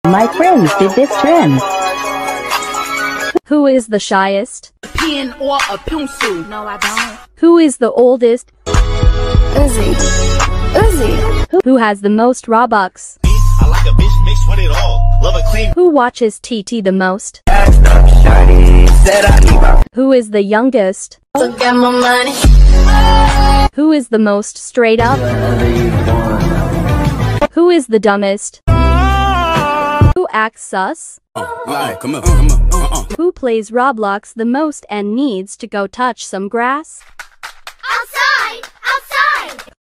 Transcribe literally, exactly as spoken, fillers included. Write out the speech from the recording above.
My friends did this trend. Who is the shyest? A pen or a pencil. No, I don't. Who is the oldest? Uzi. Uzi. Who has the most Robux? I like a bitch mixed with it all. Love a clean. Who watches T T the most? Who is the youngest? Look at my money. Who is the most straight up? Who is the dumbest? Who acts sus? Who plays Roblox the most and needs to go touch some grass? Outside! Outside!